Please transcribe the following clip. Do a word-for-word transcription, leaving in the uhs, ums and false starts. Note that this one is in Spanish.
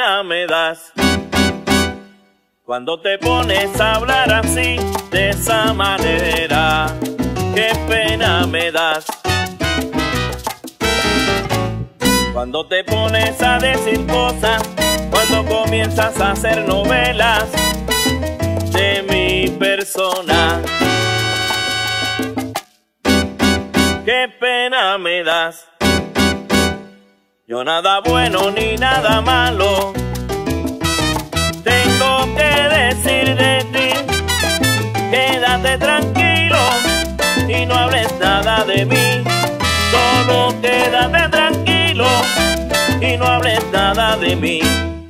pena me das cuando te pones a hablar así, de esa manera. Qué pena me das cuando te pones a decir cosas, cuando comienzas a hacer novelas de mi persona. Qué pena me das. Yo nada bueno ni nada malo tengo que decir de ti. Quédate tranquilo y no hables nada de mí. Solo quédate tranquilo y no hables nada de mí.